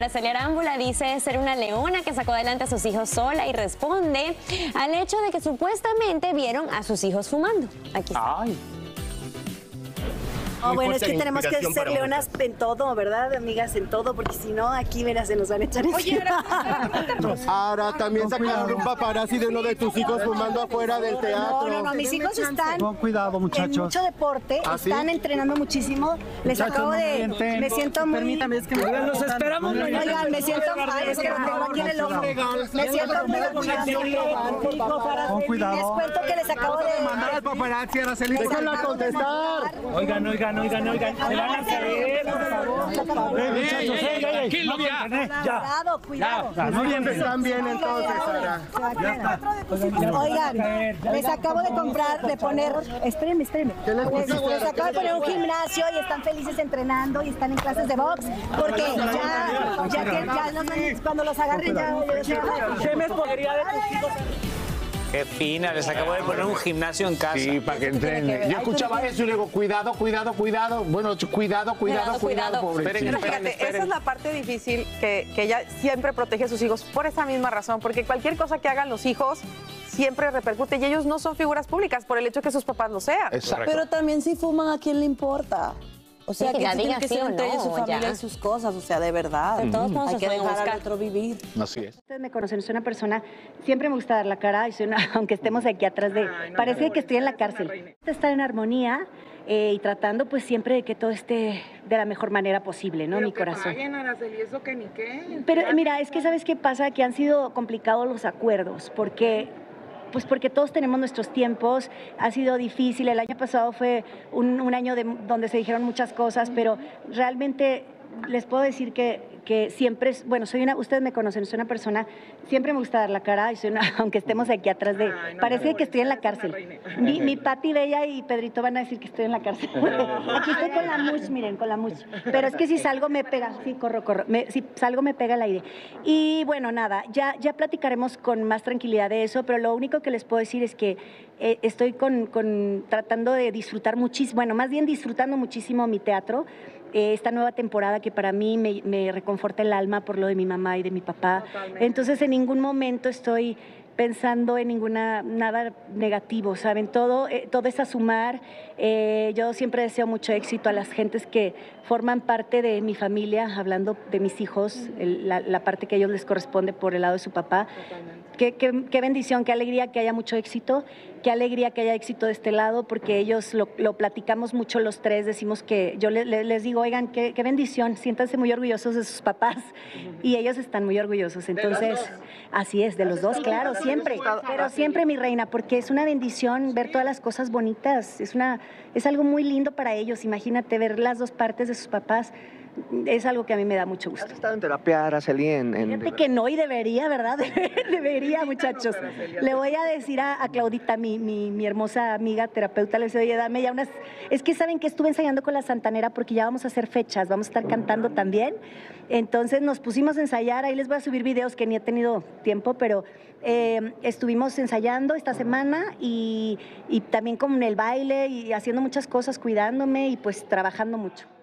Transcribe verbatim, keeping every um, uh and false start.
Araceli Arámbula dice ser una leona que sacó adelante a sus hijos sola y responde al hecho de que supuestamente vieron a sus hijos fumando. Aquí está. Ay. Oh, bueno, es que tenemos que ser leonas en todo, ¿verdad, amigas? En todo, porque si no, aquí, mira, se nos van a echar encima. Ahora también sacaron un paparazzi de uno de tus hijos fumando afuera del teatro. No, no, no, mis hijos están Con cuidado, muchachos. en mucho deporte, ¿Ah, sí? están entrenando muchísimo. Les Muchachos, acabo no de... mienten. Me siento muy... Permítame, es que me... Los esperamos mañana. Oigan, me siento mal, es que lo tengo aquí en el ojo. Me siento muy orgullosa. Con cuidado. Les cuento que les acabo de... Mandar al paparazzi, Araceli. Déjala contestar. Oigan, oigan, oigan, oigan. Se van a caer, por favor. Eh, muchachos, eh, eh, eh, no mientan, eh, ya. Cuidado, cuidado. Ya, no mientan. Están bien entonces, Sara. Oigan, les acabo de comprar, de poner, espérenme, espérenme, les, les acabo de poner un gimnasio y están felices entrenando y están en clases de box, porque ya, ya, que, ya los, cuando los agarren ya... ¿Qué me podría de tus hijos? Qué fina, les acabo de poner un gimnasio en casa. Sí, para que entrenen. Yo escuchaba eso y le digo, cuidado, cuidado, cuidado. Bueno, cuidado, cuidado, cuidado, pobre. Esperen, Pero fíjate, esa es la parte difícil que, que ella siempre protege a sus hijos por esa misma razón, porque cualquier cosa que hagan los hijos siempre repercute y ellos no son figuras públicas por el hecho que sus papás lo sean. Exacto. Pero también si fuman, ¿a quién le importa? O sea, Sí, que que ya sí diga tiene que sí ser o entre no, ellos, su familia ya. y sus cosas, o sea, de verdad. De todos modos Hay se que pueden dejar al buscar. otro vivir. Así es. Ustedes me conocen, soy una persona, siempre me gusta dar la cara, y soy una, aunque estemos aquí atrás de, parece que estoy en la cárcel. Estar en armonía eh, y tratando pues siempre de que todo esté de la mejor manera posible, ¿no? Mi corazón. ¿Eso que ni qué? Pero mira, es que ¿sabes qué pasa? Que han sido complicados los acuerdos, porque... Pues porque todos tenemos nuestros tiempos, ha sido difícil, el año pasado fue un, un año de, donde se dijeron muchas cosas, pero realmente les puedo decir que, que siempre, es, bueno, soy una, ustedes me conocen, soy una persona, siempre me gusta dar la cara, y soy una, aunque estemos aquí atrás de, Ay, no, parece no, que estoy en la cárcel. Mi, mi Pati Bella y Pedrito van a decir que estoy en la cárcel. Aquí estoy con la much, miren, con la much. Pero es que si salgo me pega, sí, corro, corro, me, si salgo me pega el aire. Y bueno, nada, ya, ya platicaremos con más tranquilidad de eso, pero lo único que les puedo decir es que eh, estoy con, con, tratando de disfrutar muchísimo, bueno, más bien disfrutando muchísimo mi teatro. Eh, esta nueva temporada que para mí me, me reconforta el alma por lo de mi mamá y de mi papá. Totalmente. Entonces en ningún momento estoy pensando en ninguna nada negativo, ¿saben? Todo, eh, todo es a sumar. Eh, yo siempre deseo mucho éxito a las gentes que forman parte de mi familia, hablando de mis hijos, el, la, la parte que a ellos les corresponde por el lado de su papá. Qué, qué, qué bendición, qué alegría que haya mucho éxito, qué alegría que haya éxito de este lado, porque ellos lo, lo platicamos mucho los tres, decimos que yo le, le, les digo, oigan, qué, qué bendición, siéntanse muy orgullosos de sus papás, y ellos están muy orgullosos, entonces, así es, de los dos, claro, siempre, pero siempre, mi reina, porque es una bendición ver todas las cosas bonitas, es, una, es algo muy lindo para ellos, imagínate, ver las dos partes de sus papás. Es algo que a mí me da mucho gusto. ¿Has estado en terapia, Araceli? En, en... Fíjate que no, y debería, ¿verdad? Debería, muchachos. Le voy a decir a, a Claudita, mi, mi, mi hermosa amiga terapeuta, le decía, oye, dame ya unas... Es que saben que estuve ensayando con la Santanera porque ya vamos a hacer fechas, vamos a estar cantando también. Entonces nos pusimos a ensayar, ahí les voy a subir videos que ni he tenido tiempo, pero eh, estuvimos ensayando esta semana y, y también con el baile y haciendo muchas cosas, cuidándome y pues trabajando mucho.